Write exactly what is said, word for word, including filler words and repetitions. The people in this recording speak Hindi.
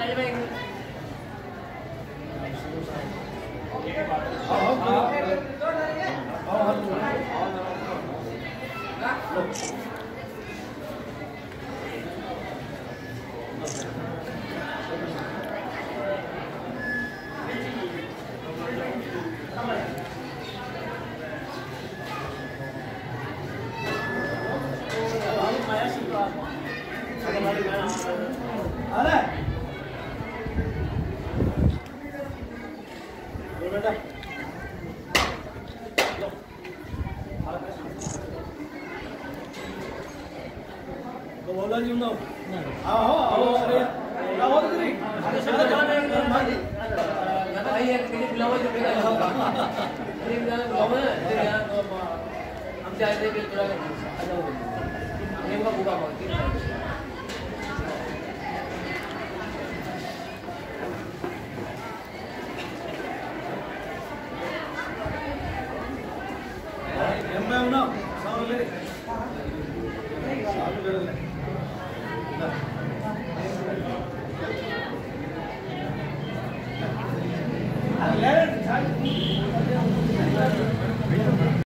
बोला जी ना आओ आओ अरे आओ तो करी भाई एक मिनट बुलाओ जो मेरा अरे मेरा बुलाओ ना हम चाहते हैं कि थोड़ा अच्छा हो जाए हम का बुका मांगते हैं